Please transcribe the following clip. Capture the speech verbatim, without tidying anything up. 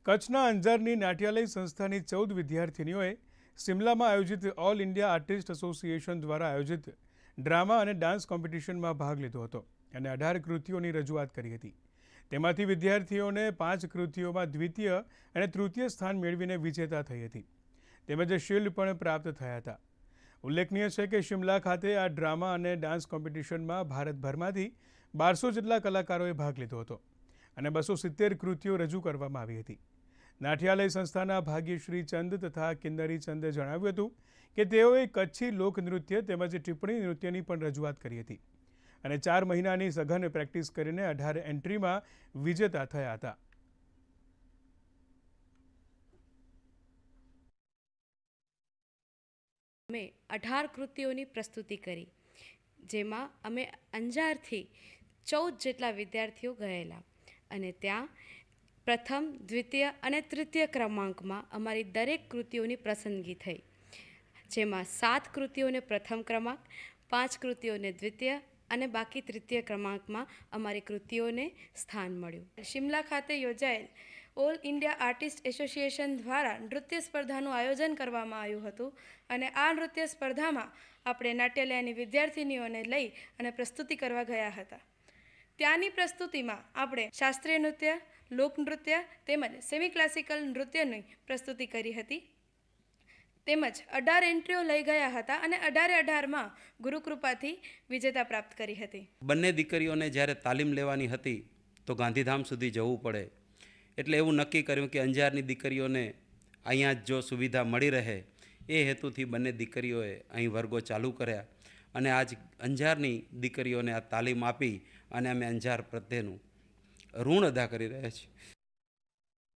કચ્છના અંજારની નાટ્યાલય સંસ્થાની ચૌદ વિદ્યાર્થિનીઓએ સિમલામાં આયોજિત ઓલ ઇન્ડિયા આર્ટિસ્ટ એસોસિએશન દ્વારા આયોજિત ડ્રામા અને ડાન્સ કોમ્પિટિશનમાં ભાગ લીધો હતો અને અઢાર કૃતિઓની રજૂઆત કરી હતી। તેમાંથી વિદ્યાર્થીઓને પાંચ કૃતિઓમાં દ્વિતીય અને તૃતીય સ્થાન મેળવીને વિજેતા થઈ હતી તેમજ શિલ્ડ પણ પ્રાપ્ત થયા હતા। ઉલ્લેખનીય છે કે શિમલા ખાતે આ ડ્રામા અને ડાન્સ કોમ્પિટિશનમાં ભારતભરમાંથી બારસો જેટલા કલાકારોએ ભાગ લીધો હતો અને બસો સિત્તેર કૃતિઓ રજૂ કરવામાં આવી હતી। નાટ્યાલય સંસ્થાના ભાગ્યશ્રી ચંદ તથા કિન્નરી ચંદે જણાવ્યું હતું કે તેઓએ કચ્છી લોકનૃત્ય તેમજ ટિપ્પણી નૃત્યની પણ રજૂઆત કરી હતી અને ચાર મહિનાની સઘન પ્રેક્ટિસ કરીને અઢાર એન્ટ્રીમાં વિજેતા થયા હતા। અમે અઢાર કૃતિઓની પ્રસ્તુતિ કરી, જેમાં અમે અંજારથી ચૌદ જેટલા વિદ્યાર્થીઓ ગયેલા અને ત્યાં પ્રથમ, દ્વિતીય અને તૃતીય ક્રમાંકમાં અમારી દરેક કૃતિઓની પસંદગી થઈ, જેમાં સાત કૃતિઓને પ્રથમ ક્રમાંક, પાંચ કૃતિઓને દ્વિતીય અને બાકી તૃતીય ક્રમાંકમાં અમારી કૃતિઓને સ્થાન મળ્યું। શિમલા ખાતે યોજાયેલ ઓલ ઇન્ડિયા આર્ટિસ્ટ એસોસિએશન દ્વારા નૃત્ય સ્પર્ધાનું આયોજન કરવામાં આવ્યું હતું અને આ નૃત્ય સ્પર્ધામાં આપણે નાટ્યાલયની વિદ્યાર્થિનીઓને લઈ અને પ્રસ્તુતિ કરવા ગયા હતા। ત્યાંની પ્રસ્તુતિમાં આપણે શાસ્ત્રીય નૃત્ય, લોકનૃત્ય તેમજ સેમી ક્લાસિકલ નૃત્યની પ્રસ્તુતિ કરી હતી તેમજ અઢાર એન્ટ્રીઓ લઈ ગયા હતા અને અઢારે અઢારમાં ગુરુકૃપાથી વિજેતા પ્રાપ્ત કરી હતી। બંને દીકરીઓને જ્યારે તાલીમ લેવાની હતી તો ગાંધીધામ સુધી જવું પડે, એટલે એવું નક્કી કર્યું કે અંજારની દીકરીઓને અહીંયા જ જો સુવિધા મળી રહે એ હેતુથી બંને દીકરીઓએ અહીં વર્ગો ચાલુ કર્યા અને આજ અંજારની દીકરીઓને આ તાલીમ આપી અને અમે અંજાર પ્રત્યેનું ઋણ અદા કરી રહ્યા છીએ।